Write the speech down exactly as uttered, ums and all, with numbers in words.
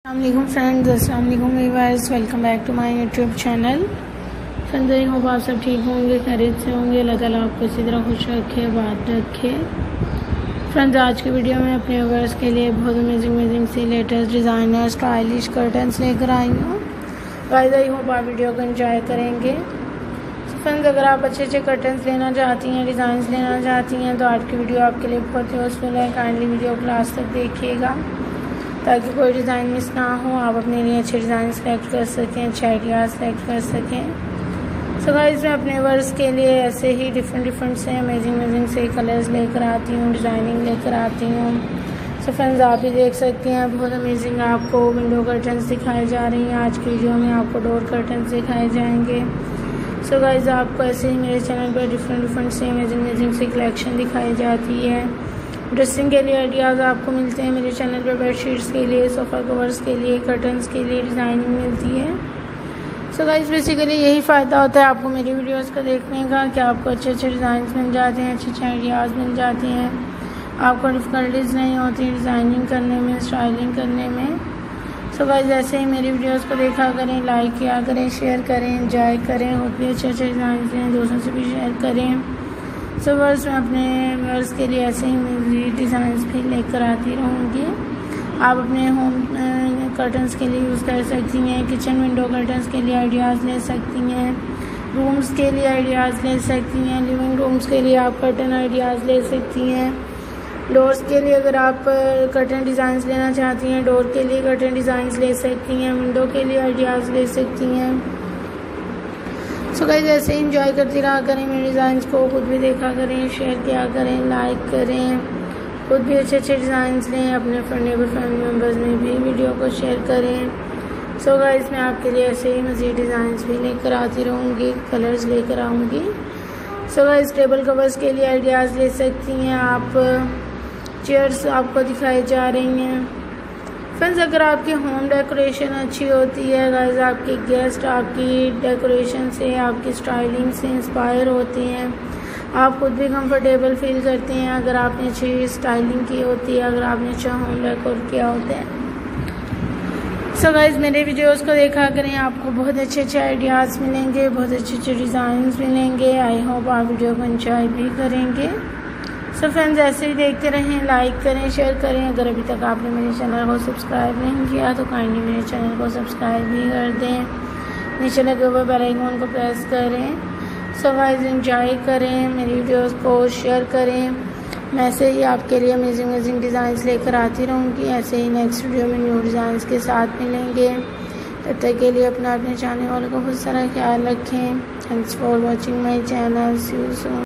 अस्सलाम फ्रेंड्स, अस्सलाम वालेकुम viewers, welcome back to my YouTube channel. Friends, I hope आप सब ठीक होंगे, खैरियत से होंगे। अल्लाह ताला आपको इसी तरह खुश रखे, बात रखे। फ्रेंड्स, आज की वीडियो में अपने व्यूअर्स के लिए बहुत अमेजिंग अमेजिंग सी लेटेस्ट डिज़ाइनर स्टाइलिश कर्टन्स लेकर आई हूँ। गाइस, आई होप आप वीडियो को एंजॉय करेंगे। फ्रेंड्स, अगर आप अच्छे अच्छे कर्टन्स लेना चाहती हैं, डिज़ाइन लेना चाहती हैं, तो आज की वीडियो आपके लिए बहुत यूज़फुल है। काइंडली वीडियो को लास्ट तक देखिएगा ताकि कोई डिज़ाइन मिस ना हो, आप अपने लिए अच्छे डिज़ाइन सेलेक्ट कर सकें, अच्छे आइडियाज़ सेलेक्ट कर सकें। सो गाइस, मैं अपने वर्स के लिए ऐसे ही डिफरेंट डिफरेंट से अमेजिंग अमेजिंग से कलर्स लेकर आती हूँ, डिज़ाइनिंग लेकर आती हूँ। सो फ्रेंड्स, आप भी देख सकते हैं, बहुत अमेजिंग आपको विंडो कर्टन्स दिखाए जा रही हैं। आज की वीडियो में आपको डोर कर्टन्स दिखाए जाएंगे। सो गाइस, आपको ऐसे ही मेरे चैनल पर डिफरेंट डिफरेंट से अमेजिंग अमेजिंग सी कलेक्शन दिखाई जाती है। ड्रेसिंग के लिए आइडियाज़ आपको मिलते हैं मेरे चैनल पर। बेडशीट्स के लिए, सोफ़ा कवर्स के लिए, कर्टन्स के लिए डिज़ाइनिंग मिलती है। सो गाइस, बेसिकली यही फ़ायदा होता है आपको मेरी वीडियोस को देखने का कि आपको अच्छे अच्छे डिज़ाइन मिल जाते हैं, अच्छे अच्छे आइडियाज़ मिल जाते हैं। आपको डिफ़िकल्टीज़ नहीं होती डिज़ाइनिंग करने में, स्टाइलिंग करने में। सो गाइस, ऐसे ही मेरी वीडियोस को देखा करें, लाइक किया करें, शेयर करें, एंजॉय करें। और भी अच्छे अच्छे डिज़ाइन हैं, दोस्तों से भी शेयर करें। सो वर्स मैं अपने वर्स के लिए ऐसे ही डिज़ाइंस भी लेकर आती रहूँगी। आप अपने होम कर्टन्स के लिए यूज़ कर सकती हैं, किचन विंडो कर्टन्स के लिए आइडियाज़ ले सकती हैं, रूम्स के लिए आइडियाज़ ले सकती हैं, लिविंग रूम्स के लिए आप कर्टन आइडियाज़ ले सकती हैं। डोर्स के लिए अगर आप कर्टन डिज़ाइंस लेना चाहती हैं, डोर के लिए कर्टन डिज़ाइंस ले सकती हैं, विंडो के लिए आइडियाज़ ले सकती हैं। सो गाइस, ऐसे ही इंजॉय करती रहा करें मेरे डिज़ाइंस को, खुद भी देखा करें, शेयर किया करें, लाइक करें, खुद भी अच्छे अच्छे डिज़ाइंस लें, अपने फ्रेंड नेबर फैमिली मेम्बर्स में भी वीडियो को शेयर करें। सो गाइस, मैं आपके लिए ऐसे ही मज़ीद डिज़ाइंस भी लेकर आती रहूँगी, कलर्स लेकर आऊँगी। सो गाइस, टेबल कवर्स के लिए आइडियाज़ ले सकती हैं आप। चेयर्स आपको दिखाई जा रही हैं। फ्रेंड्स, अगर आपकी होम डेकोरेशन अच्छी होती है, गाइस, आपके गेस्ट आपकी डेकोरेशन से, आपकी स्टाइलिंग से इंस्पायर होते हैं, आप खुद भी कंफर्टेबल फील करते हैं अगर आपने अच्छी स्टाइलिंग की होती है, अगर आपने अच्छा होम डेकोर किया होता है। सो गाइस, मेरे वीडियोस को देखा करें, आपको बहुत अच्छे अच्छे आइडियाज़ मिलेंगे, बहुत अच्छे अच्छे डिज़ाइंस मिलेंगे। आई होप आप वीडियो को एंजॉय भी करेंगे। सो फ्रेंड्स, ऐसे ही देखते रहें, लाइक करें, शेयर करें। अगर अभी तक आपने मेरे चैनल को सब्सक्राइब नहीं किया तो काइंडली मेरे चैनल को सब्सक्राइब भी कर दें, नीचे लगे हुए बेल आइकन को प्रेस करें। सो गाइस, एंजॉय करें, मेरी वीडियोस को शेयर करें। मैं ऐसे ही आपके लिए अमेजिंग अमेजिंग डिज़ाइंस लेकर आती रहूँगी। ऐसे ही नेक्स्ट वीडियो में न्यू डिज़ाइंस के साथ मिलेंगे। तब तक के लिए अपना अपने चाहने वालों को बहुत सारा ख्याल रखें। Thanks for watching my channel. See you soon.